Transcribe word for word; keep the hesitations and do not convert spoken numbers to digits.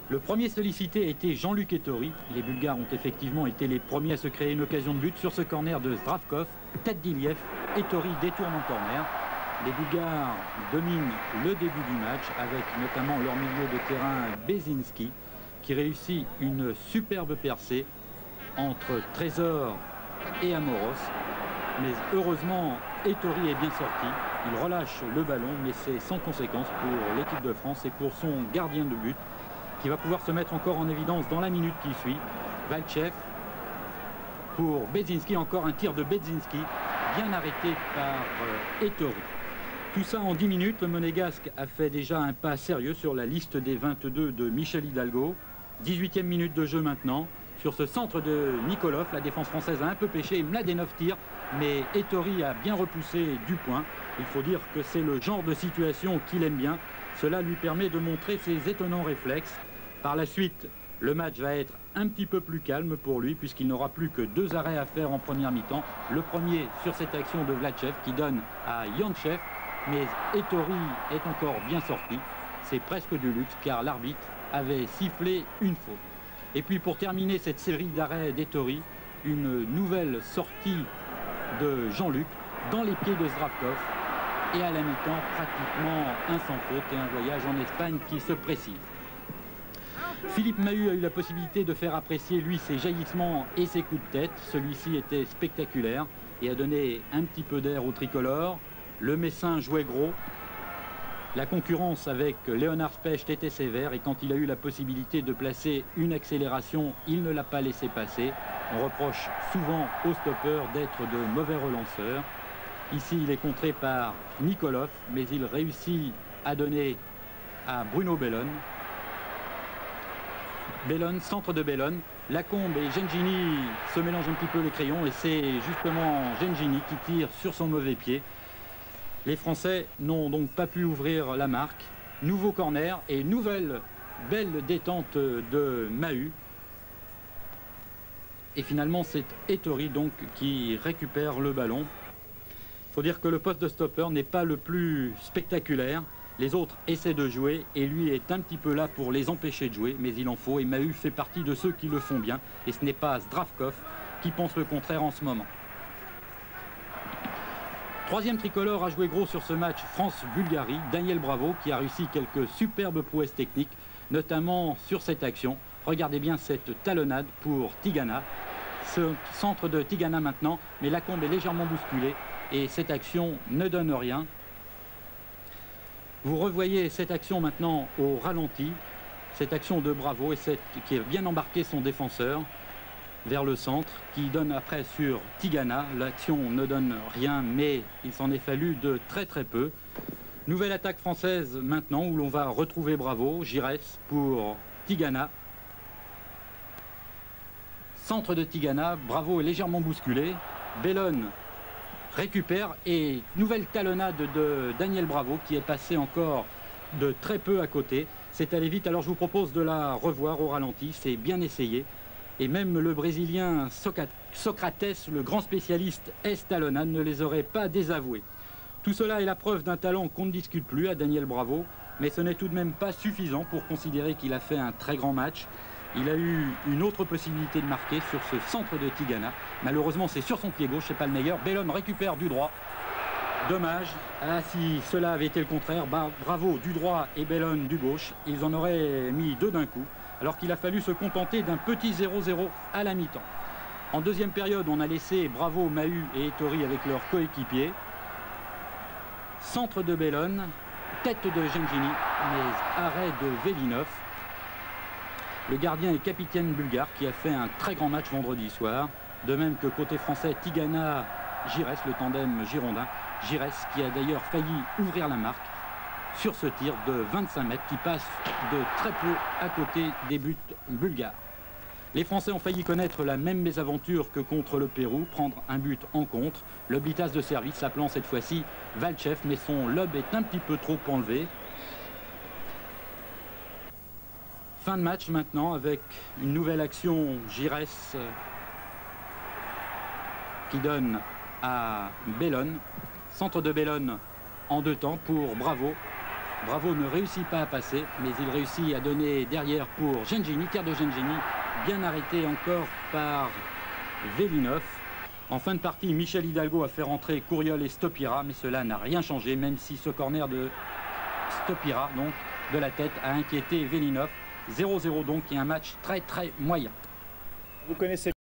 Le premier sollicité a été Jean-Luc Ettori. Les Bulgares ont effectivement été les premiers à se créer une occasion de but sur ce corner de Zdravkov. Tête d'Iliev, Ettori détourne en corner. Les Bulgares dominent le début du match avec notamment leur milieu de terrain Bezinski qui réussit une superbe percée entre Trésor et Amoros. Mais heureusement, Ettori est bien sorti. Il relâche le ballon, mais c'est sans conséquence pour l'équipe de France et pour son gardien de but qui va pouvoir se mettre encore en évidence dans la minute qui suit. Valchev pour Bezinski, encore un tir de Bezinski, bien arrêté par euh, Ettori. Tout ça en dix minutes, le Monégasque a fait déjà un pas sérieux sur la liste des vingt-deux de Michel Hidalgo. dix-huitième minute de jeu maintenant. Sur ce centre de Nikolov, la défense française a un peu pêché. Mladenov tire, mais Ettori a bien repoussé du point. Il faut dire que c'est le genre de situation qu'il aime bien. Cela lui permet de montrer ses étonnants réflexes. Par la suite, le match va être un petit peu plus calme pour lui puisqu'il n'aura plus que deux arrêts à faire en première mi-temps. Le premier sur cette action de Vlatchev qui donne à Yantchev. Mais Ettori est encore bien sorti. C'est presque du luxe car l'arbitre avait sifflé une faute. Et puis pour terminer cette série d'arrêts d'Ettori, une nouvelle sortie de Jean-Luc dans les pieds de Zdravkov. Et à la mi-temps, pratiquement un sans faute et un voyage en Espagne qui se précise. Philippe Mahut a eu la possibilité de faire apprécier lui ses jaillissements et ses coups de tête. Celui-ci était spectaculaire et a donné un petit peu d'air au tricolore. Le Messin jouait gros. La concurrence avec Léonard Specht était sévère et quand il a eu la possibilité de placer une accélération, il ne l'a pas laissé passer. On reproche souvent aux stoppeurs d'être de mauvais relanceurs. Ici, il est contré par Nikolov, mais il réussit à donner à Bruno Bellone. Bellone, centre de Bellone. Lacombe et Gengini se mélangent un petit peu les crayons et c'est justement Gengini qui tire sur son mauvais pied. Les Français n'ont donc pas pu ouvrir la marque. Nouveau corner et nouvelle belle détente de Mahut. Et finalement, c'est Ettori donc qui récupère le ballon. Il faut dire que le poste de stopper n'est pas le plus spectaculaire. Les autres essaient de jouer et lui est un petit peu là pour les empêcher de jouer, mais il en faut. Et Mahut fait partie de ceux qui le font bien. Et ce n'est pas Zdravkov qui pense le contraire en ce moment. Troisième tricolore a joué gros sur ce match France-Bulgarie. Daniel Bravo qui a réussi quelques superbes prouesses techniques, notamment sur cette action. Regardez bien cette talonnade pour Tigana. Ce centre de Tigana maintenant, mais Lacombe est légèrement bousculé et cette action ne donne rien. Vous revoyez cette action maintenant au ralenti. Cette action de Bravo et cette, qui a bien embarqué son défenseur vers le centre, qui donne après sur Tigana. L'action ne donne rien, mais il s'en est fallu de très très peu. Nouvelle attaque française maintenant, où l'on va retrouver Bravo. Giresse pour Tigana. Centre de Tigana, Bravo est légèrement bousculé. Bellone récupère et nouvelle talonnade de Daniel Bravo qui est passé encore de très peu à côté. C'est allé vite, alors je vous propose de la revoir au ralenti, c'est bien essayé. Et même le Brésilien Socrates, le grand spécialiste est-talonnade, ne les aurait pas désavoués. Tout cela est la preuve d'un talent qu'on ne discute plus à Daniel Bravo, mais ce n'est tout de même pas suffisant pour considérer qu'il a fait un très grand match. Il a eu une autre possibilité de marquer sur ce centre de Tigana. Malheureusement, c'est sur son pied gauche, c'est pas le meilleur. Bellone récupère du droit. Dommage. Ah, si cela avait été le contraire, bah, Bravo du droit et Bellone du gauche, ils en auraient mis deux d'un coup, alors qu'il a fallu se contenter d'un petit zéro zéro à la mi-temps. En deuxième période, on a laissé Bravo, Mahut et Ettori avec leurs coéquipiers. Centre de Bellone, tête de Gengini, mais arrêt de Velinov. Le gardien est capitaine bulgare qui a fait un très grand match vendredi soir. De même que côté français, Tigana, Giresse, le tandem girondin. Giresse qui a d'ailleurs failli ouvrir la marque sur ce tir de vingt-cinq mètres qui passe de très peu à côté des buts bulgares. Les Français ont failli connaître la même mésaventure que contre le Pérou, prendre un but en contre. Le Blitas de service appelant cette fois-ci Valchev, mais son lob est un petit peu trop enlevé. Fin de match maintenant avec une nouvelle action Giresse qui donne à Bellone. Centre de Bellone en deux temps pour Bravo. Bravo ne réussit pas à passer, mais il réussit à donner derrière pour Gengini, tir de Gengini, bien arrêté encore par Velinov. En fin de partie, Michel Hidalgo a fait rentrer Couriol et Stopira, mais cela n'a rien changé, même si ce corner de Stopira, donc de la tête, a inquiété Velinov. zéro zéro donc, et un match très très moyen. Vous connaissez